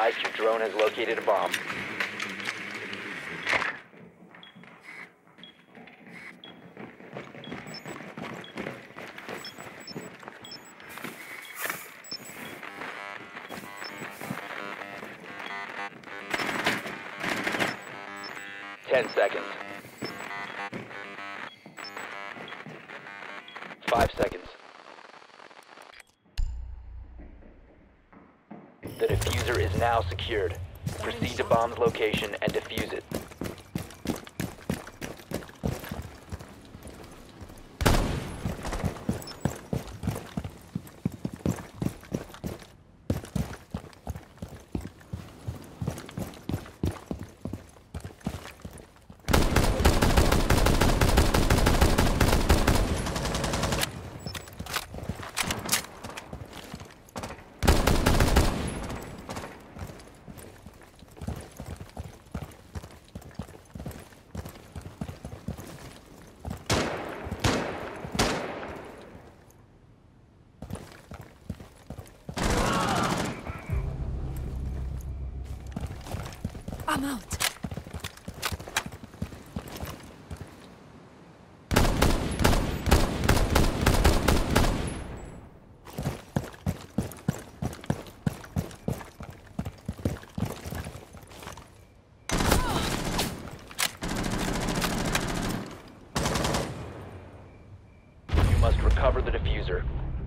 advised, your drone has located a bomb. Ten seconds. 5 seconds. The diffuser is now secured. Proceed to bomb's location and defuse it. I'm out. You must recover the diffuser.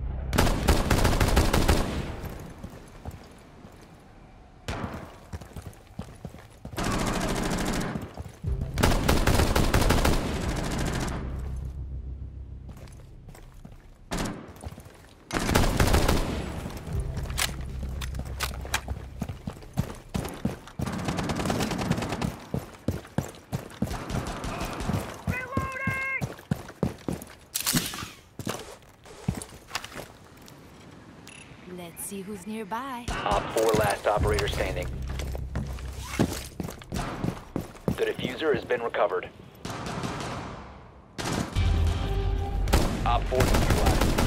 Let's see who's nearby. Op 4 last operator standing. The diffuser has been recovered. Op 4 neutralized.